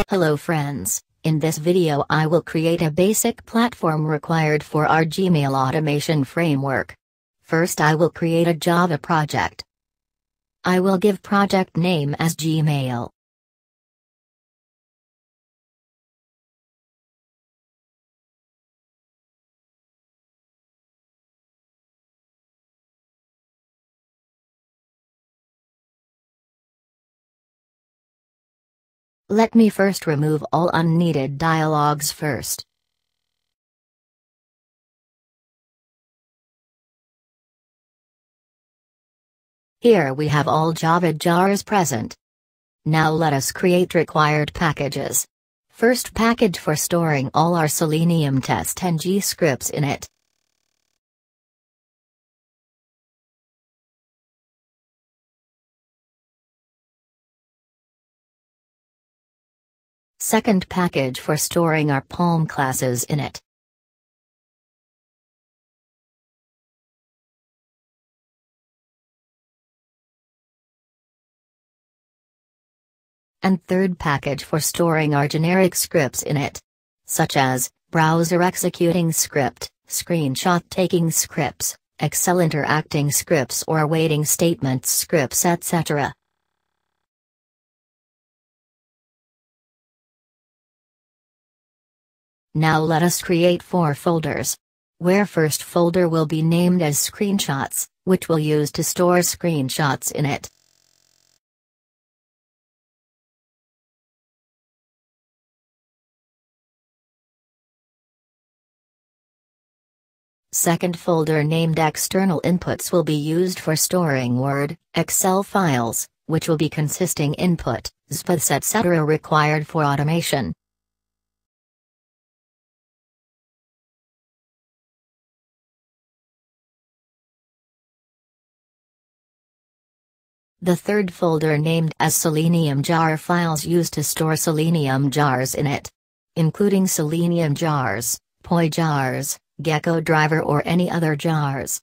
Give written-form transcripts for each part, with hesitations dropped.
Hello friends, in this video I will create a basic platform required for our Gmail automation framework. First I will create a Java project. I will give project name as Gmail. Let me first remove all unneeded dialogues first. Here we have all Java jars present. Now let us create required packages. First package for storing all our Selenium TestNG scripts in it. Second package for storing our Palm classes in it. And third package for storing our generic scripts in it, such as browser executing script, screenshot taking scripts, Excel interacting scripts or waiting statements scripts, etc. Now let us create 4 folders, where first folder will be named as screenshots, which we'll use to store screenshots in it. Second folder named external inputs will be used for storing Word, Excel files, which will be consisting input, space etc. required for automation. The third folder named as Selenium jar files used to store Selenium jars in it, including Selenium jars, POI jars, Gecko driver or any other jars.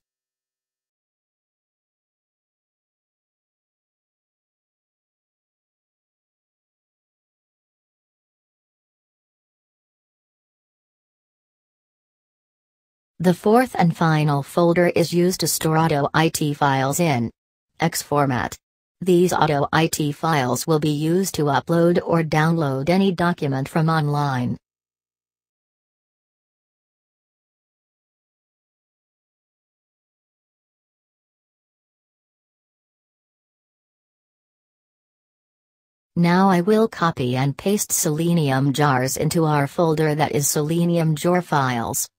The fourth and final folder is used to store auto-IT files in X format. These auto-IT files will be used to upload or download any document from online. Now I will copy and paste Selenium jars into our folder that is Selenium jar files.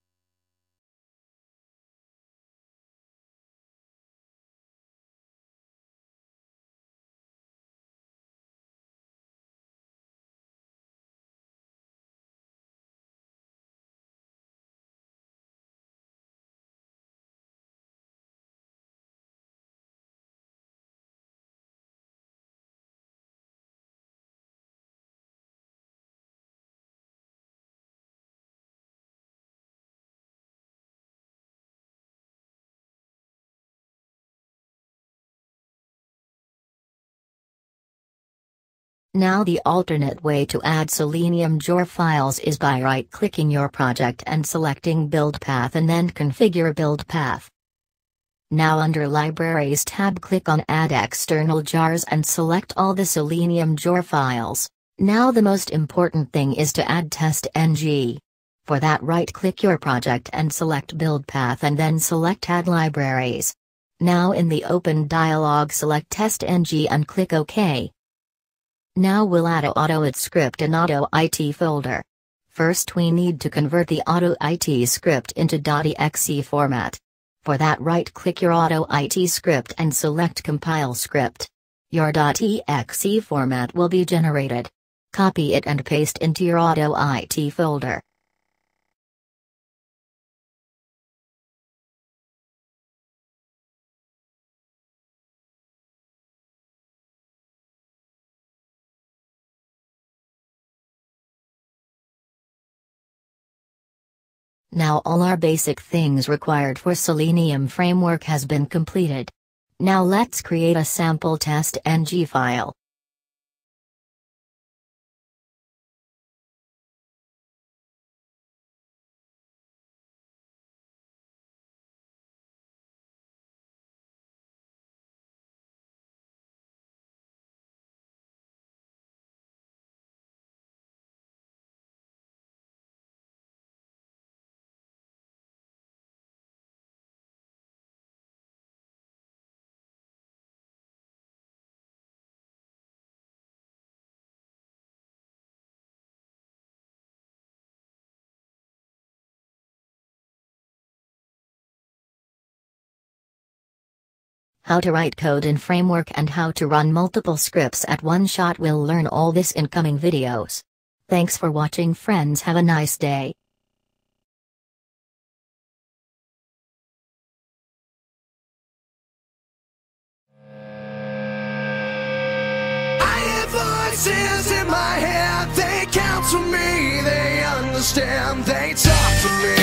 Now the alternate way to add Selenium jar files is by right-clicking your project and selecting Build Path and then Configure Build Path. Now under Libraries tab click on Add External Jars and select all the Selenium jar files. Now the most important thing is to add TestNG. For that right-click your project and select Build Path and then select Add Libraries. Now in the open dialog select TestNG and click OK. Now we'll add a auto-IT script in auto-IT folder. First we need to convert the auto-IT script into .exe format. For that right-click your auto-IT script and select Compile Script. Your .exe format will be generated. Copy it and paste into your auto-IT folder. Now all our basic things required for Selenium framework has been completed. Now let's create a sample TestNG file. how to write code in framework and how to run multiple scripts at one shot. We'll learn all this in coming videos. Thanks for watching, friends. Have a nice day. Voices in my head, they counsel me, they understand, they talk to me.